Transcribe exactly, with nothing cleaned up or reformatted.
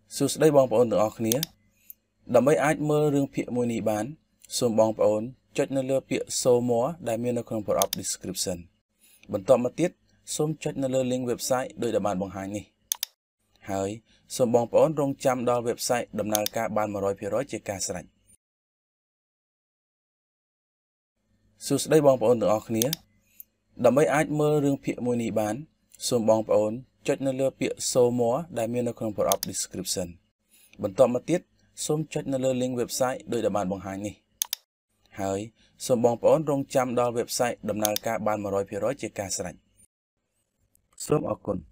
សួស្តីបងប្អូនទាំងអស់គ្នាដើម្បីអាចមើលរឿងភាគមួយនេះបានសូមបងប្អូនចុចនៅលើពាក្យ Show More ដែលមាននៅក្នុងប្រអប់ description បន្ទាប់មកទៀតសូមចុចនៅលើ link website ដោយដែលបានបង្ហាញនេះហើយសូមបងប្អូនរងចាំដល់ website ដំណើរការបាន one hundred percent ជាការស្រេចសួស្តីបងប្អូនទាំងអស់គ្នាដើម្បីអាចមើលរឿងភាគមួយនេះបានសូមបងប្អូនចុចនៅលើពាក្យ Show More ដែលមាននៅក្នុងប្រអប់ description បន្ទាប់មកទៀតសូមចុចនៅលើ link website ដោយដែលបានបង្ហាញនេះហើយសូមបងប្អូនរងចាំដល់ website ដំណើរការបាន one hundred percent ជាការស្រេចសូមអរគុណ